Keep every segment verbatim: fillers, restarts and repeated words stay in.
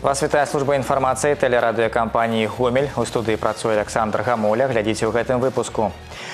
Вас вітае служба інфармацыі тэлерадыёкампаніі «Гомель». У студыі працуе Александр Гамоля. Глядзіце ў гэтым выпуску.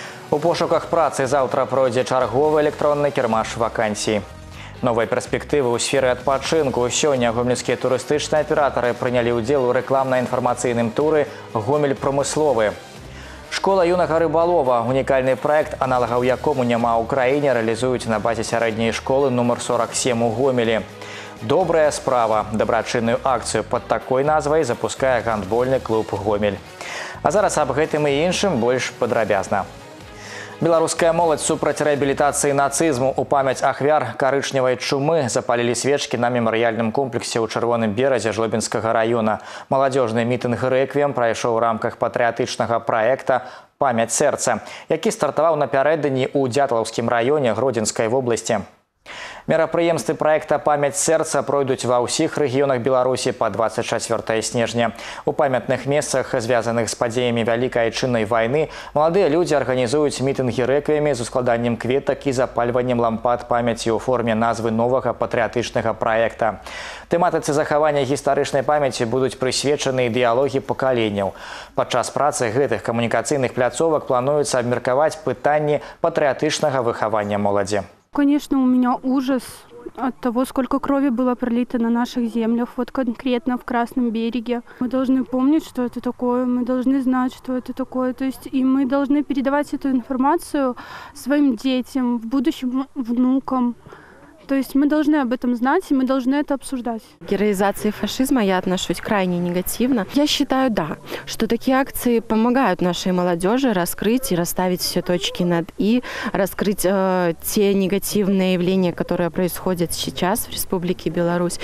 У пошуках працы заўтра пройдзе чарговы электронны кірмаш вакансій. Новыя перспектывы ў сферы адпачынку. Сёння гомельскія турыстычныя аператары прынялі ўдзел у рэкламна-інфармацыйным туры «Гомель прамысловы». Школа юнага рыбалова. Унікальны праект, аналагаў якому няма ў краіне, рэалізуюць на базе сярэдняй школы нумар сорок сем у Гомелі. Добрая справа. Дабрачынную акцыю под такой назвай запускае гандбольны клуб «Гомель». А зараз аб гэтым і іншым больш падрабязна. Беларуская моладзь супраць рэабілітацыі нацызму у памяць ахвяр карычневай чумы запалілі свечкі на мемарыяльным комплексе ў Чырвоным беразе Жлобінскага района. Маладзёжны мітынг «Рэквіем» прайшоў у рамках патрыятычнага праекта «Памяць сэрца», які стартаваў напярэдадні ў Дзятлаўскім раёне Гродзенскай вобласці. Мерапрыемствы праекта «Памяць сэрца» пройдуць ва ўсіх рэгіёнах Беларусі па дваццаць чацвёртае снежня. У памятных месцах, звязаных з падзеямі Вялікай Айчыннай вайны, маладыя людзі арганізуюць мітынгі рэквіямі з ускладаннем кветак і запальваннем лампад памяці ў форме назвы новага патрыятычнага праекта. Тэматыцы захавання гістарычнай памяці будуць прысвечаны ідэалогіі пакаленняў. Падчас працы гэтых камунікацыйных пляцовак плануецца абмеркаваць пытанні патрыятычнага выхавання моладзі. Конечно, у меня ужас от того, сколько крови было пролито на наших землях, вот конкретно в Красном береге. Мы должны помнить, что это такое, мы должны знать, что это такое. То есть и мы должны передавать эту информацию своим детям, в будущем внукам. То есть мы должны об этом знать, и мы должны это обсуждать. К героизации фашизма я отношусь крайне негативно. Я считаю, да, что такие акции помогают нашей молодежи раскрыть и расставить все точки над «и», раскрыть э, те негативные явления, которые происходят сейчас в Республике Беларусь.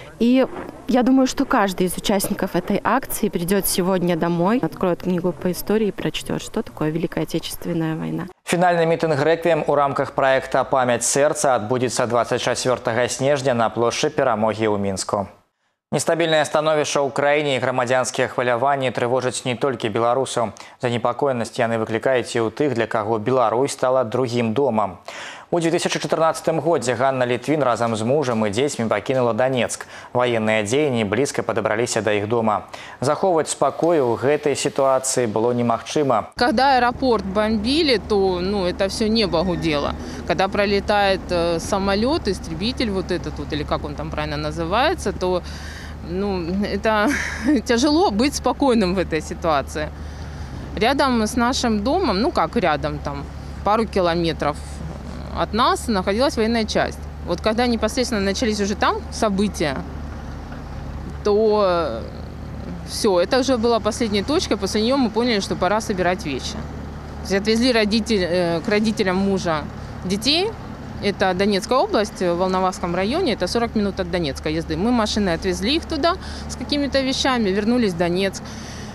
И я думаю, что каждый из участников этой акции придет сегодня домой, откроет книгу по истории и прочтет, что такое Великая Отечественная война. Фінальны мітынг «Рэквіем» у рамках праекта «Памяць сэрца» адбудзецца дваццаць чацвёртага снежня на плошчы Перамогі ў Мінску. Нестабільнае становішча ў краіне і грамадзянскія хваляванні трывожаць не толькі беларусаў. Занепакоенасць яны выклікаюць і ў тых, для каго Беларусь стала другім домам. У две тысячи чатырнаццатым годзе Ганна Літвін разам з мужам і дзецьмі пакінула Донецк. Ваенныя дзеянні блізка падабраліся да іх дома. Захоўваць спакой у гэтай ситуации было немагчыма. Когда аэропорт бомбили, то ну, это все небо гудело. Когда пролетает э, самолет, истребитель вот этот вот, или как он там правильно называется, то ну, это тяжело быть спокойным в этой ситуации. Рядом с нашим домом, ну как рядом, там пару километров от нас находилась военная часть. Вот когда непосредственно начались уже там события, то все, это уже была последняя точка. После нее мы поняли, что пора собирать вещи. То есть отвезли родитель, к родителям мужа детей. Это Донецкая область, в Волноваском районе. Это сорок минут от Донецка езды. Мы машиной отвезли их туда с какими-то вещами, вернулись в Донецк.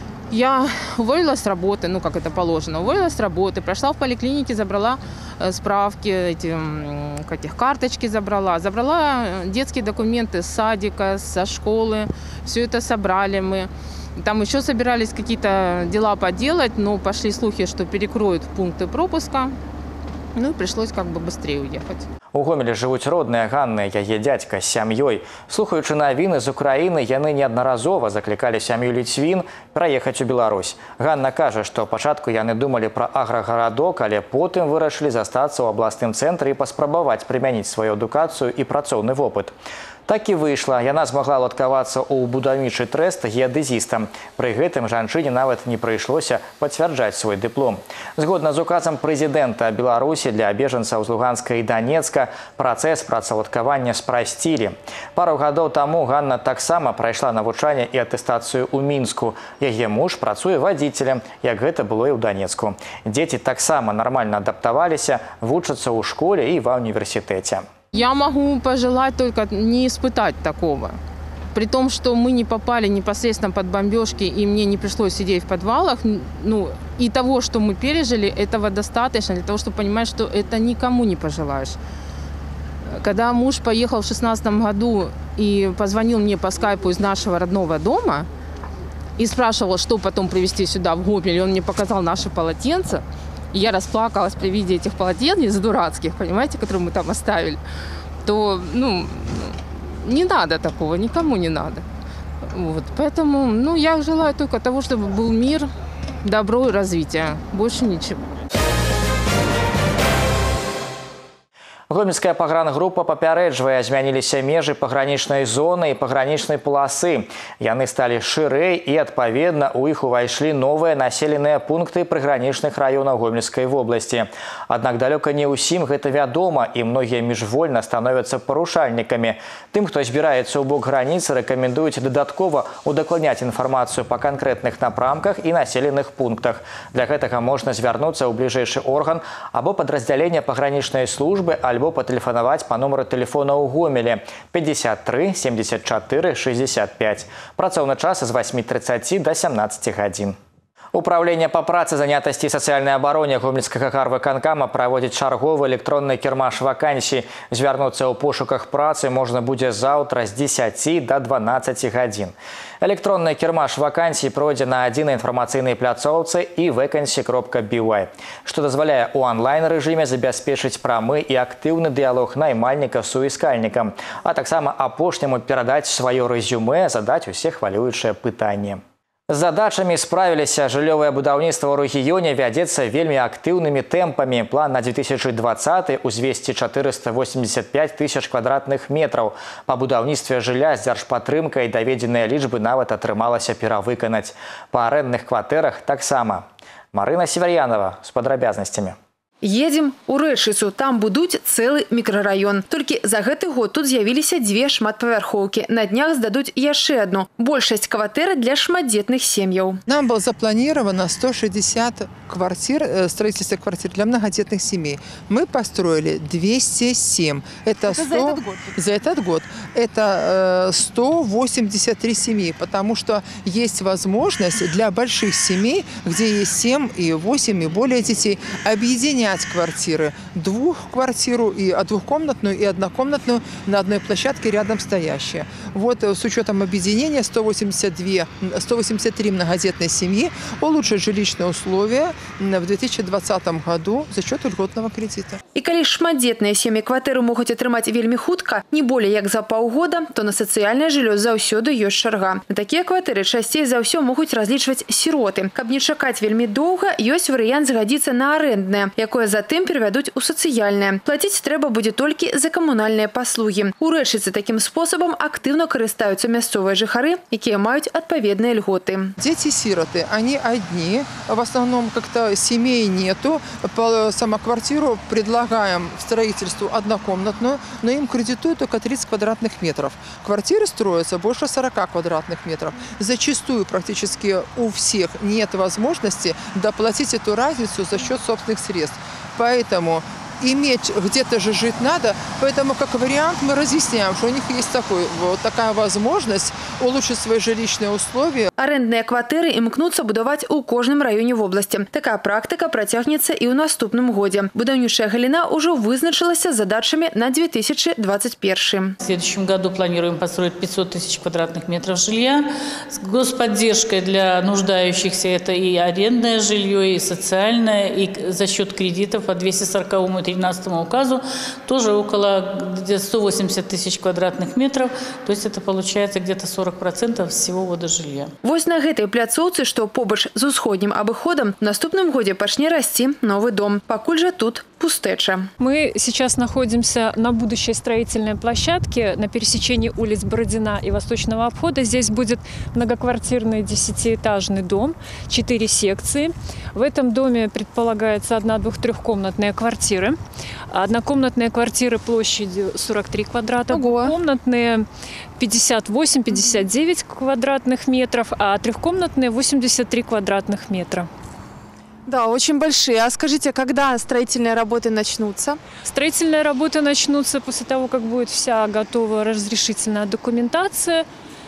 Я уволилась с работы, ну как это положено, уволилась с работы, прошла в поликлинике, забрала справки, эти, этих, карточки забрала, забрала детские документы с садика, со школы, все это собрали мы. Там еще собирались какие-то дела поделать, но пошли слухи, что перекроют пункты пропуска, ну и пришлось как бы быстрее уехать. У Гомелі жывуць родныя Ганны, яе дзядзька з сям'ёй. Слухаючы навіны з Украіны, яны неаднаразова заклікалі сям'ю Літвін праехаць у Беларусь. Ганна кажа, што пачатку яны думалі пра аграгарадок, але потым вырашылі застацца ў абласным цэнтры і паспрабаваць прымяніць сваю адукацыю і працоўны вопыт. Так і выйшла. Яна змагла ладкавацца ў будаўнічы трэст геадэзістам. Пры гэтым жанчыне нават не прыйшлося пацвярджаць свой дыплом. Згодна з указам прэзідэнта Беларусі для бежанцаў з Луганска і Донецка працэс працаўладкавання спрасцілі. Пару гадоў таму Ганна таксама прайшла навучанне і атэстацыю ў Мінску. Яе муж працуе вадзіцелем, як гэта было і ў Донецку. Дзеці таксама нармальна адаптаваліся, вучацца ў школе і ва універсітэце. Я могу пожелать только не испытать такого. При том, что мы не попали непосредственно под бомбежки, и мне не пришлось сидеть в подвалах, ну, и того, что мы пережили, этого достаточно для того, чтобы понимать, что это никому не пожелаешь. Когда муж поехал в шестнадцатом году и позвонил мне по скайпу из нашего родного дома и спрашивал, что потом привезти сюда, в Гомель, и он мне показал наши полотенца, и я расплакалась при виде этих полотенец дурацких, понимаете, которые мы там оставили, то, ну, не надо такого, никому не надо. Вот. Поэтому ну, я желаю только того, чтобы был мир, добро и развитие. Больше ничего. Гомельская пагрангруппа папярэджвае, змяніліся межы пагранічнай зоны і пагранічнай паласы. Яны сталі шырэй і, адпаведна, у іх увайшлі новыя населеныя пункты прыгранічных раёнаў Гомельскай вобласці. Аднак далёка не ўсім гэта вядома, і многія міжвольна становяцца парушальнікамі. Тым, хто збіраецца ў бок граніцы, рэкамендуюць дадаткова удакладняць інфармацыю па канкрэтных напрамках і населеных пунктах. Для гэтага можна звярнуцца ў бліжэйшы орган або падраздзяленне пагранічнай службы, альбо патэлефанаваць па нумару тэлефона ў Гомелі пятьдесят три семьдесят четыре шестьдесят пять. Працоўны час з восьмі тридцати до семнадцати гадзін. Управление по працы, занятости и социальной обороне Гомельскага гарвыканкама проводит чарговы электронный кірмаш вакансий. Звярнуцца ў пошуках працы можно будзе заўтра з дзесяці до дванаццаці гадзін. Электронный кірмаш вакансий пройдзе на адзінай інфармацыйнай пляцоўцы і vacancy кропка би вай, што дазваляе ў онлайн-рэжыме забяспечыць прамы і актыўны дыялог наймальніка з суіскальнікам, а таксама апошняму перадаць сваё рэзюмэ, задаць усе хвалюючыя пытанні. З задачамі справіліся. Жыллёвае будаўніцтва ў рэгіёне вядзецца вельмі актыўнымі тэмпамі. План на две тысячи двадцаты узвесці четыреста восемьдесят пять тысяч квадратных метраў. Па будаўніцтве жылля з дзяржпатрымкай даведзеныя лічбы нават атрымалася перавыканаць. Па арэндных кватэрах таксама. Марына Северянова з падрабязнасцямі. Едем у Рэчыцу, там будуць цэлы мікрараён. Толькі за гэты год тут з'явіліся дзве шматпавярхоўкі. На днях здадуць яшчэ одну. Большасць кватэр для шматдзетных сем'яў. Нам было запланировано сто шестьдесят квартир, строительство квартир для многодетных семей. Мы построили двести семь. Это, сто, это за этот год? За этот год. Это сто восемьдесят три семьи, потому что есть возможность для больших семей, где есть семь и восемь и более детей, объединять квартиры, двухквартиру и двухкомнатную и однокомнатную на одной площадке рядом стоящие. Вот с учетом объединения сто восемьдесят две, сто восемьдесят три многодетные семьи улучшат жилищные условия в две тысячи двадцатом году за счет льготного кредита. И калі шматдетныя сем'і кватэры могуць атрымаць вельмі хутка, не болей як за паўгода, то на сацыяльнае жыллё заўсёды ёсць чарга. На такія кватэры часцей за ўсё могуць разлічваць сіроты. Каб не чакаць вельмі доўга, ёсць варыянт згадзіцца на арэнднае, якое затым перавядуць у сацыяльнае. Плаціць трэба будзе толькі за камунальныя паслугі. У Рэчыцы такім спосабам актыўна карыстаюцца мясцовыя жыхары, якія маюць адпаведныя льготы. Дети-сироты, они одни, в основном как-то семей нету. По самоквартиру предлагаем строительству однокомнатную, но им кредитуют только тридцать квадратных метров. Квартиры строятся больше сорока квадратных метров. Зачастую практически у всех нет возможности доплатить эту разницу за счет собственных средств. Поэтому иметь где-то же жить надо, поэтому как вариант мы разъясняем, что у них есть такой, вот такая возможность улучшить свои жилищные условия. Арэндныя кватэры імкнуцца будаваць у кожным раёне вобласці. Такая практыка працягнецца і ў наступным годзе. Будаўнічая галіна ўжо вызначылася задачамі на две тысячи двадцать первый. В следующем году планируем построить пятьсот тысяч квадратных метров жилья. С господдержкой для нуждающихся это и арендное жилье, и социальное, и за счет кредитов по двести сороковому и тринадцатому указу тоже около где-то сто восемьдесят тысяч квадратных метров. То есть это получается где-то сорок процентов всего водожилья. Вось на гэтай пляцоўцы, што побач з усходнім абыходам, в наступным годзе пачне расці новый дом. Пакуль жа тут пустэча. Мы сейчас находимся на будущей строительной площадке на пересечении улиц Бородина и Восточного обхода. Здесь будет многоквартирный десятиэтажный дом, четыре секции. В этом доме предполагается одна-, двух-, трехкомнатные квартиры. Однокомнатные квартиры площадью сорок три квадрата, двухкомнатные пятьдесят восемь — пятьдесят девять квадратных метров, а трехкомнатные восемьдесят три квадратных метра. Да, очень большие. А скажите, когда строительные работы начнутся? Строительные работы начнутся после того, как будет вся готова разрешительная документация.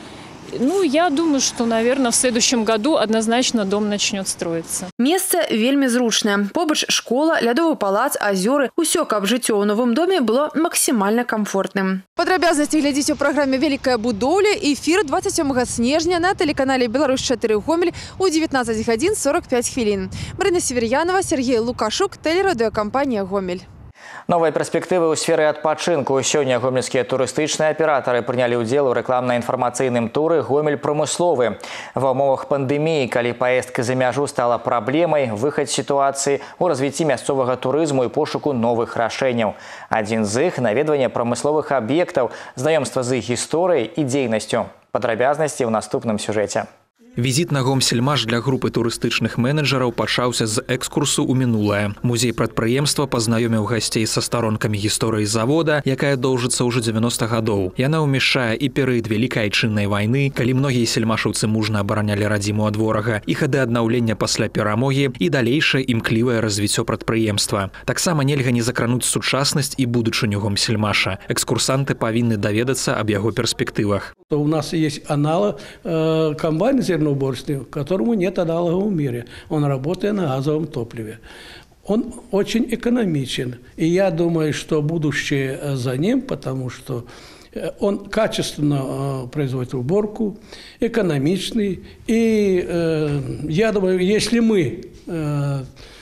Ну, я думаю, что, наверное, в следующем году однозначно дом начнет строиться. Место вельмі зручное. Побач школа, лядовый палац, азёры. Усё, каб жыццё ў новым доме было максимально комфортным. Падрабязнасці глядзіце ў праграме «Великая будоўля». Эфир двадцать сёмага снежня на телеканале «Беларусь четыре Гомель» у девятнадцать гадзін сорок пять хвілін. Марина Северянова, Сергей Лукашук, телерадиокомпания «Гомель». Новые перспективы ў сферы адпачынку. Сёння гомельскія турыстычныя аператары прынялі ўдзел у рэкламна-інфармацыйным туры «Гомель прамысловы». Ва ўмовах пандэміі, калі паездка за мяжу стала праблемай, выхад з сітуацыі ў развіцці мясцовага турызму і пошуку новых рашэнняў. Адзін з іх – наведванне прамысловых аб'ектаў, знаёмства з іх гісторыяй і дзейнасцю. Падрабязнасці ў наступным сюжэце. Візіт на Гомсельмаш для групы турыстычных менеджераў пачаўся з экскурсу ў мінулае. Музей прадпрыемства пазнаёміў гасцей са старонкамі гісторыі завода, якая доўжыцца ўжо дзевяноста гадоў. Яна ўмяшчае і перыяд Вялікай Айчыннай вайны, калі многія сельмашаўцы мужна абаранялі радзіму ад ворага, і хады аднаўлення пасля перамогі і далейшае імклівае развіццё прадпрыемства. Таксама нельга не закрануць сучаснасць і будучыню Гомсельмаша. Экскурсанты павінны даведацца аб яго перспектывах. У нас есть аналог э, комбайна зерноуборочный, которому нет аналога в мире. Он работает на газовом топливе. Он очень экономичен. И я думаю, что будущее за ним, потому что он качественно э, производит уборку, экономичный. И э, я думаю, если мы э,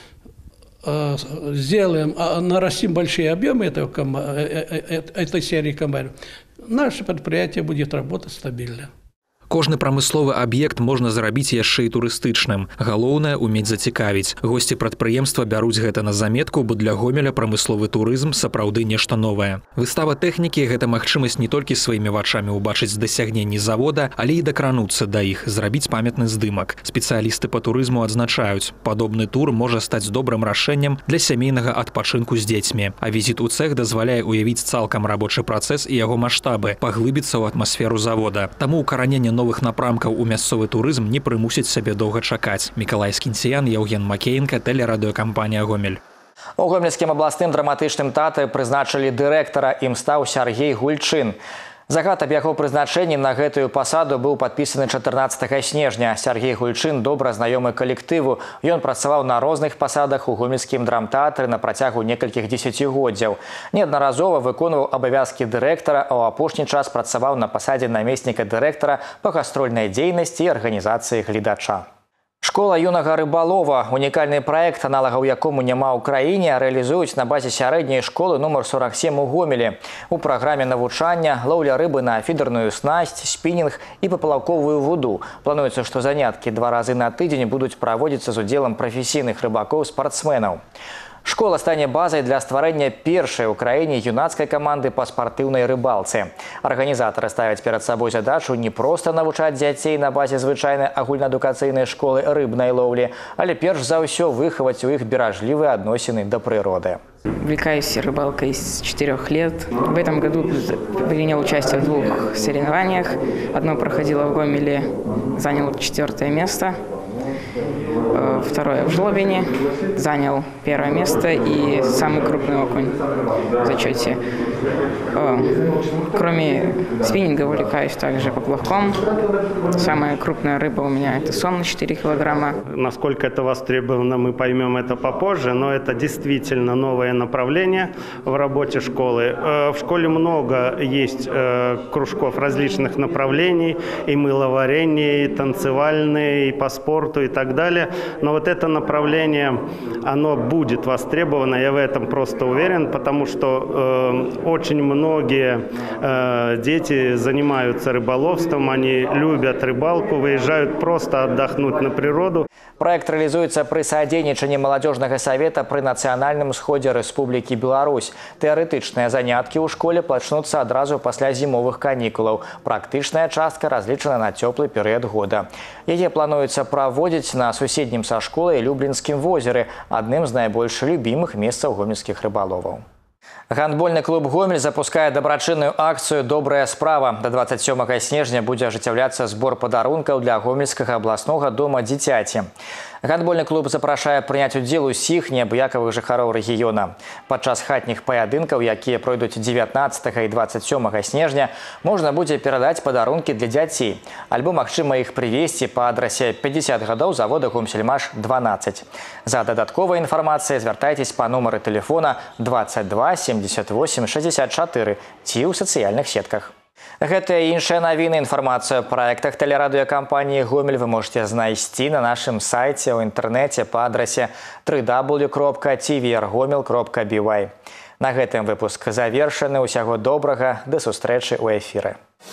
э, сделаем, э, нарастим большие объемы этого, э, э, этой серии комбайнов, наше предприятие будет работать стабильно. Кожны прамысловы аб'ект можна зрабіць яшчэ і турыстычным. Галоўнае – умець зацікавіць. Госці прадпрыемства бяруць гэта на заметку, бо для Гомеля прамысловы турызм сапраўды нешта новае. Выстава тэхнікі – гэта магчымасць не толькі сваімі вачамі ўбачыць дасягненні завода, але і дакрануцца да іх, зрабіць памятны здымак. Спецыялісты па турызму адзначаюць, падобны тур можа стаць добрым рашэннем для сямейнага адпачынку з дзецьмі. А візіт у цэх дазваляе уявіць цалкам рабочы працэс і яго маштабы, паглыбіцца ў атмасферу завода. Таму укараненне новых напрамкаў у мясцовы турызм не прымусіць сабе доўга чакаць. Мікалай Скінціян, Яўген Макеенка, тэлерадыёкампанія «Гомель». У гомельскім абласным драматычным тэатры прызначылі дырэктара, ім стаў Сяргей Гульчын. Загад аб яго прызначэнні на гэтую пасаду быў падпісаны чатырнаццатага снежня. Сяргей Гульчын добра знаёмы калектыву. Ён працаваў на розных пасадах у гомельскім драмтэатры на працягу некалькіх дзесяцігоддзяў. Неаднаразова выконваў абавязкі дырэктара, а ў апошні час працаваў на пасадзе намесніка дырэктара па гастрольнай дзейнасці і арганізацыі гледача. Школа юнага рыбалова – унікальны праект, аналагаў якому няма ў краіне, рэалізуюць на базе сярэдняй школы нумар сорок сем у Гомелі. У праграме навучання лоўля рыбы на фідерную снасць, спінінг і папалаўковую вуду. Плануецца, што заняткі два разы на тыдзень будуць праводзіцца з удзелам прафесійных рыбакоў-спартсменаў. Школа стане базай для стварэння першай у краіне юнацкай каманды па спартыўнай рыбалцы. Арганізатары ставяць перад сабой задачу не проста навучаць дзяцей на базе звычайнай агульнаадукацыйнай школы рыбнай лоўлі, але перш за ўсё выхаваць у іх беражлівыя адносіны да прыроды. Увлекаюсь рыбалкой с четырех лет. В этом году принял участие в двух соревнованиях. Одно проходило в Гомеле, занял четвертое место. Второе в Жлобине, занял первое место и самый крупный окунь в зачете. Кроме спиннинга увлекаюсь также поплавком. Самая крупная рыба у меня – это сом на четыре килограмма. Насколько это востребовано, мы поймем это попозже, но это действительно новое направление в работе школы. В школе много есть кружков различных направлений, и мыловарение, и танцевальные, и по спорту, и так далее. Но вот это направление, оно будет востребовано, я в этом просто уверен, потому что э, очень многие э, дети занимаются рыболовством, они любят рыбалку, выезжают просто отдохнуть на природу. Проект реализуется при содейничании молодежного совета при национальном сходе Республики Беларусь. Теоретичные занятки у школе начнутся одразу после зимовых каникулов. Практичная частка различена на теплый период года. Ее плануется проводить на соседнем со школой Люблинским в озере, одним из наибольш любимых мест гомельских рыболовов. Гандбольный клуб «Гомель» запускает добрачинную акцию «Добрая справа». До двадцать сёмага снежня будет ажыццяўляцца сбор подарунков для Гомельского областного дома дзіцяці. Гандбольный клуб запрашае прыняць удзел усіх неабыякавых жыхароў рэгіёна. Падчас хатніх паядынкаў, якія пройдуць дзевятнаццатага і двадцать сёмага снежня, можна будзе перадаць падарункі для дзяцей. Альбо магчыма іх прывезці па адрасе пятьдесят гадоў завода Гомсельмаш дванаццаць. За дадатковай інфармацыяй звяртайцесь па нумары тэлефона двадцать два семьдесят восемь шестьдесят четыре ці ў сацыяльных сетках. Гэта і іншыя навіны, інфармацыю о проектах тэлерадыёкампаніі «Гомель» вы можете знайсці на нашым сайце ў інтэрнэце па адрасе дабл ю дабл ю дабл ю кропка ти ви ар гомель кропка би вай. На гэтым выпуск завершаны. Усяго добрага, да сустрэчы ў эфіры.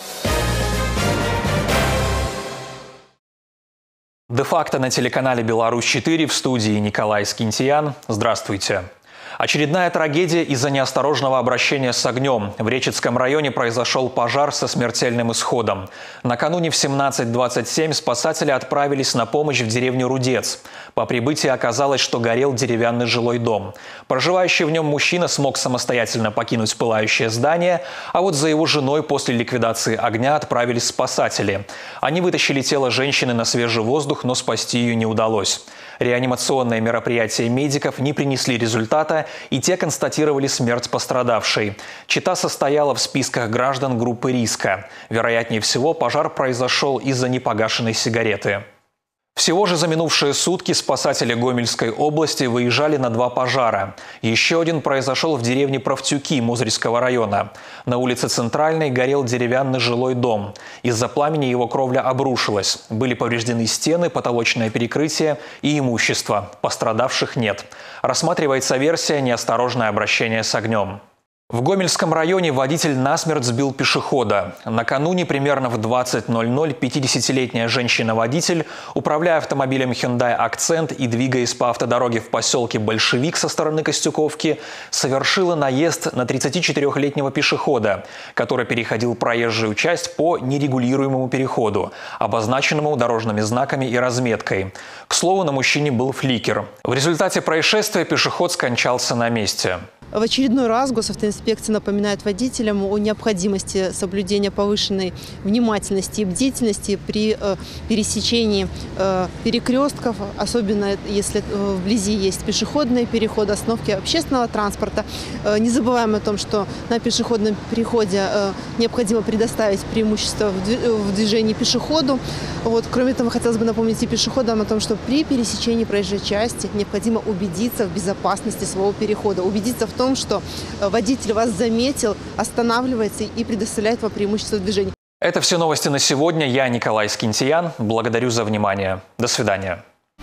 Де-факто на телеканале «Беларусь четыре» в студии Николай Скинтиян. Здравствуйте. Очередная трагедия из-за неосторожного обращения с огнем. В Речицком районе произошел пожар со смертельным исходом. Накануне в семнадцать двадцать семь спасатели отправились на помощь в деревню Рудец. По прибытии оказалось, что горел деревянный жилой дом. Проживающий в нем мужчина смог самостоятельно покинуть пылающее здание, а вот за его женой после ликвидации огня отправились спасатели. Они вытащили тело женщины на свежий воздух, но спасти ее не удалось. Реанимационные мероприятия медиков не принесли результата, и те констатировали смерть пострадавшей. Чита состояла в списках граждан группы риска. Вероятнее всего, пожар произошел из-за непогашенной сигареты. Всего же за минувшие сутки спасатели Гомельской области выезжали на два пожара. Еще один произошел в деревне Правтюки Музырского района. На улице Центральной горел деревянный жилой дом. Из-за пламени его кровля обрушилась. Были повреждены стены, потолочное перекрытие и имущество. Пострадавших нет. Рассматривается версия «неосторожное обращение с огнем». В Гомельском районе водитель насмерть сбил пешехода. Накануне примерно в двадцать ноль ноль пятидесятилетняя женщина-водитель, управляя автомобилем Hyundai Accent и двигаясь по автодороге в поселке Большевик со стороны Костюковки, совершила наезд на тридцатичетырёхлетнего пешехода, который переходил проезжую часть по нерегулируемому переходу, обозначенному дорожными знаками и разметкой. К слову, на мужчине был фликер. В результате происшествия пешеход скончался на месте. В очередной раз госавтоинспекция напоминает водителям о необходимости соблюдения повышенной внимательности и бдительности при э, пересечении э, перекрестков, особенно если э, вблизи есть пешеходные переходы, остановки общественного транспорта. Э, не забываем о том, что на пешеходном переходе э, необходимо предоставить преимущество в движении пешеходу. Вот. Кроме того, хотелось бы напомнить и пешеходам о том, что при пересечении проезжей части необходимо убедиться в безопасности своего перехода, убедиться в том, что водитель вас заметил, останавливается и предоставляет вам преимущество в движении. Это все новости на сегодня. Я Николай Скинтиян. Благодарю за внимание. До свидания.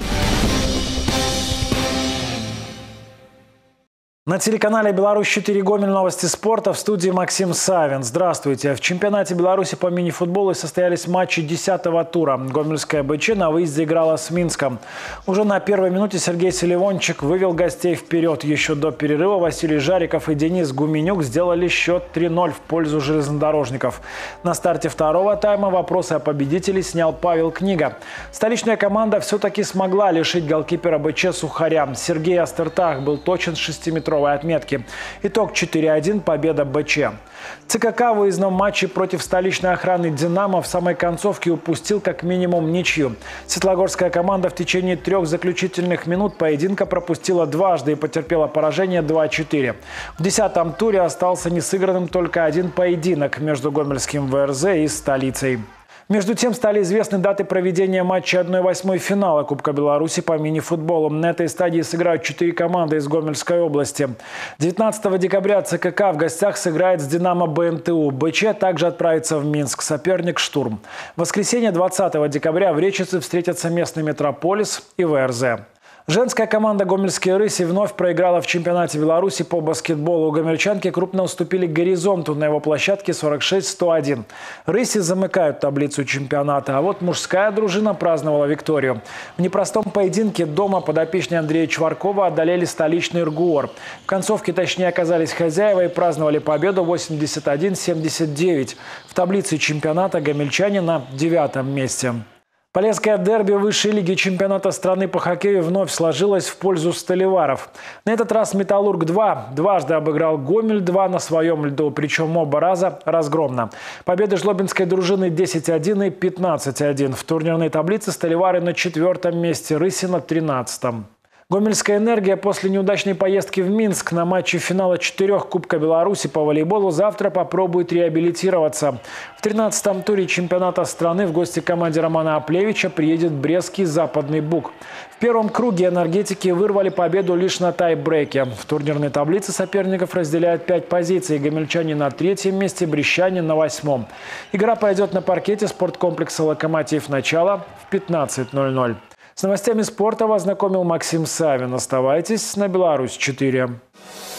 На телеканале «Беларусь четыре» Гомель, новости спорта, в студии Максим Савин. Здравствуйте. В чемпионате Беларуси по мини-футболу состоялись матчи десятого тура. Гомельская БЧ на выезде играла с Минском. Уже на первой минуте Сергей Селивончик вывел гостей вперед. Еще до перерыва Василий Жариков и Денис Гуменюк сделали счет три ноль в пользу железнодорожников. На старте второго тайма вопросы о победителе снял Павел Книга. Столичная команда все-таки смогла лишить голкипера БЧ Сухаря. Сергей Астертах был точен с шестиметровой отметки. Итог четыре один, победа БЧ. ЦКК в выездном матче против столичной охраны «Динамо» в самой концовке упустил как минимум ничью. Светлогорская команда в течение трех заключительных минут поединка пропустила дважды и потерпела поражение два четыре. В десятом туре остался несыгранным только один поединок между гомельским ВРЗ и столицей. Между тем стали известны даты проведения матча одной восьмой финала Кубка Беларуси по мини-футболу. На этой стадии сыграют четыре команды из Гомельской области. девятнадцатого декабря ЦКК в гостях сыграет с «Динамо» БНТУ. БЧ также отправится в Минск, соперник «Штурм». В воскресенье двадцатого декабря в Речице встретятся местный «Метрополис» и ВРЗ. Женская команда «Гомельские рыси» вновь проиграла в чемпионате Беларуси по баскетболу. Гомельчанки крупно уступили «Горизонту» на его площадке сорок шесть сто один. «Рыси» замыкают таблицу чемпионата, а вот мужская дружина праздновала викторию. В непростом поединке дома подопечные Андрея Чваркова одолели столичный «РГУОР». В концовке точнее оказались хозяева и праздновали победу восемьдесят один семьдесят девять. В таблице чемпионата гомельчане на девятом месте. Полесское дерби высшей лиги чемпионата страны по хоккею вновь сложилось в пользу сталеваров. На этот раз «Металлург-два» дважды обыграл «Гомель-два» на своем льду, причем оба раза разгромно. Победы жлобинской дружины десять один и пятнадцать один. В турнирной таблице сталевары на четвертом месте, рыси на тринадцатом. Гомельская «Энергия» после неудачной поездки в Минск на матче финала четырех Кубка Беларуси по волейболу завтра попробует реабилитироваться. В тринадцатом туре чемпионата страны в гости к команде Романа Аплевича приедет брестский «Западный Буг». В первом круге энергетики вырвали победу лишь на тай-брейке. В турнирной таблице соперников разделяют пять позиций. Гомельчане на третьем месте, брестчане на восьмом. Игра пойдет на паркете спорткомплекса «Локомотив» начало в пятнадцать ноль ноль. С новостями спорта вас знакомил Максим Савин. Оставайтесь на «Беларусь четыре».